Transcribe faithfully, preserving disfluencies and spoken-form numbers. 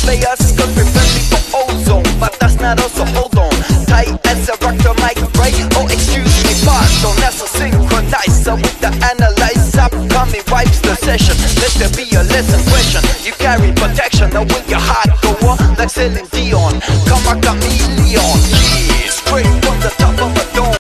players could be friendly for ozone, but that's not also hold on. Tight as a rock to mic, right? Oh, excuse me, pardon, that's a synchronizer with the analyzer. Coming wipes the session. Let there be a lesson question. You carry protection, now will your heart go on like Celine Dion? Come a chameleon, yeah, straight from the top of